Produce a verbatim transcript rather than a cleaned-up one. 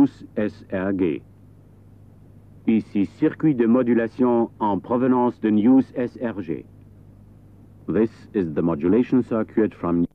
News S R G. Ici circuit de modulation en provenance de News S R G. This is the modulation circuit from